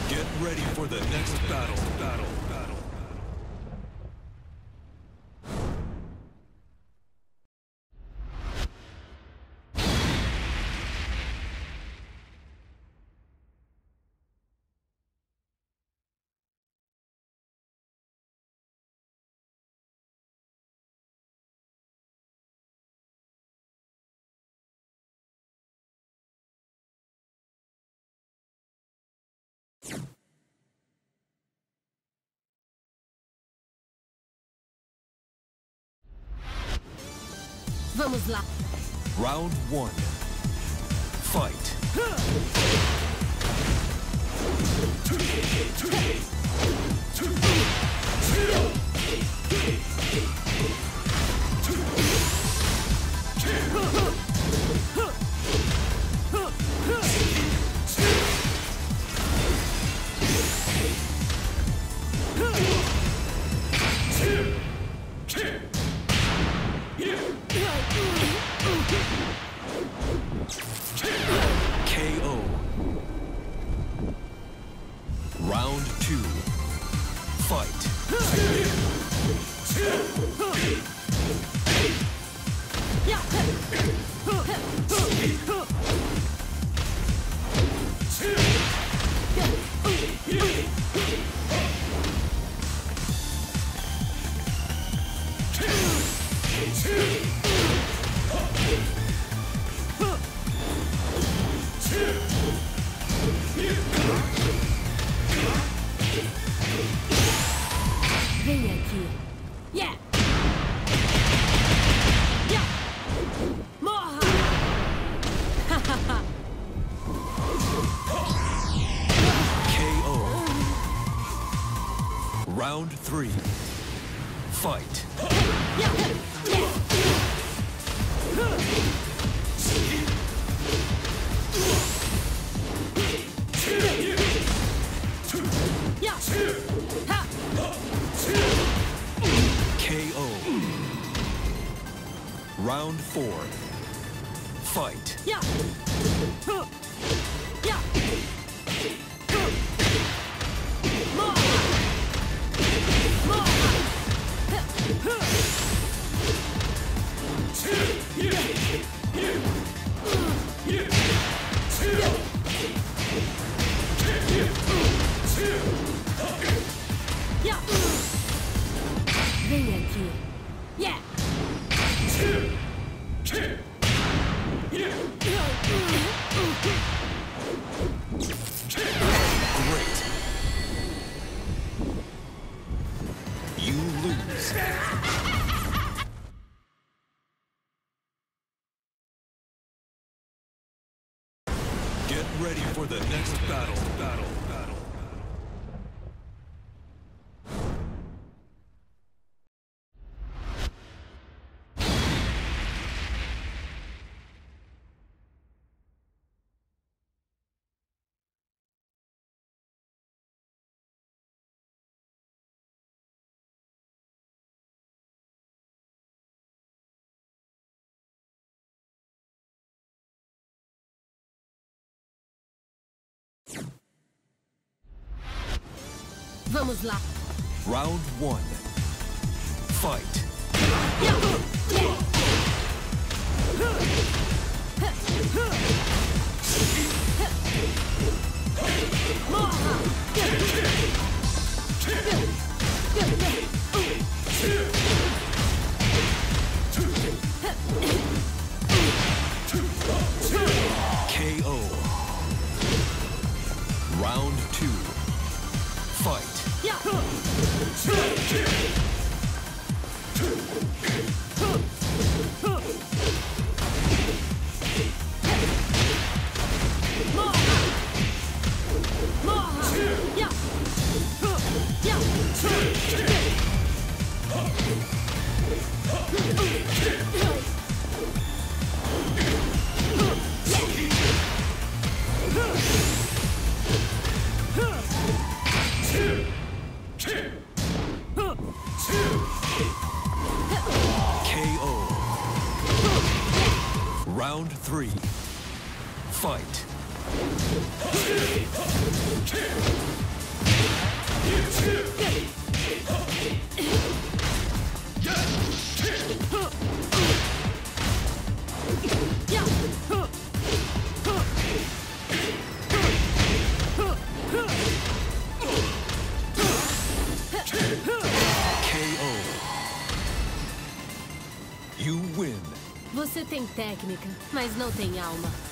Get ready for the next battle. Vamos lá. Round 1. Fight. KO. Round 2. Fight. Vem aqui. Yeah. Yeah. Morra. KO. Round 3. Fight. Yeah. Yeah. KO. Round 4. Fight. Yeah. Yeah. Vem aqui. Yeah. Great. You lose. Get ready for the next battle. Vamos lá. Round 1. Fight. KO. Round 2. Fight. You win. Você tem técnica, mas não tem alma.